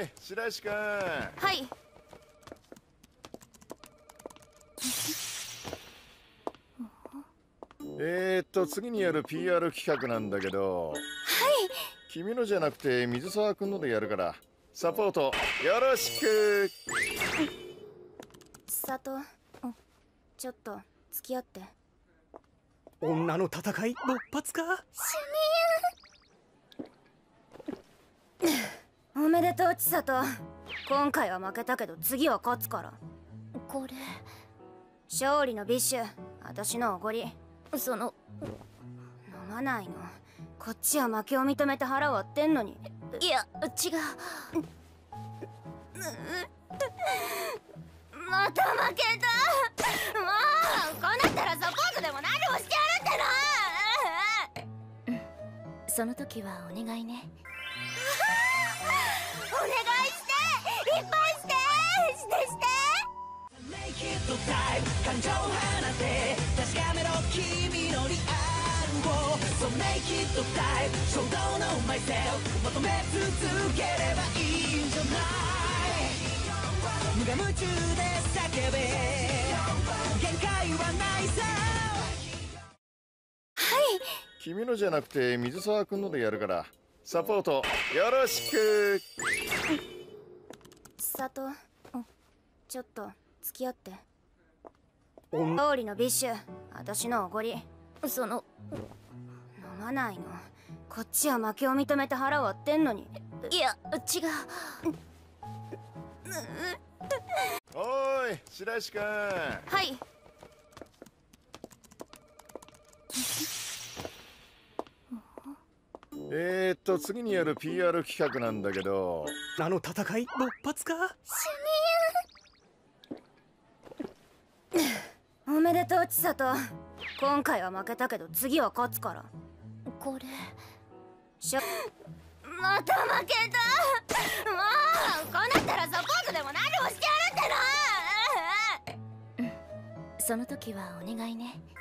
ーい、白石君。 はい。 次にやる PR 企画なんだけど。 はい。 君のじゃなくて水沢君のでやるからサポートよろしく。 佐藤、ちょっと付き合って。 女の戦い勃発か。 主任おめでとう千里。今回は負けたけど次は勝つから。これ勝利のビッシュ、私のおごり。飲まないの。こっちは負けを認めて腹割ってんのに。いや違う。また負けた。もうこうなったらサポートでも何でもしてやるっての。その時はお願いね。お願いして、いっぱいして感情を放て確かめろ君のリアルを So make it time 衝動の myself 求め続ければいいんじゃない。無我夢中で叫べ限界はないさ。はい。 君のじゃなくて水沢君のでやるからサポートよろしく。 佐藤、ちょっと付き合って。勝利のビッシュ、私のおごり。飲まないの。こっちは負けを認めて腹割ってんのに。いや違う。 おーい、白石君。 はい。 次にやる PR 企画なんだけど。 あの戦い勃発か。 主任おめでとう千里。今回は負けたけど次は勝つから。これまた負けた。もうこうなったらサポートでも何でもしてやるっての。その時はお願いね。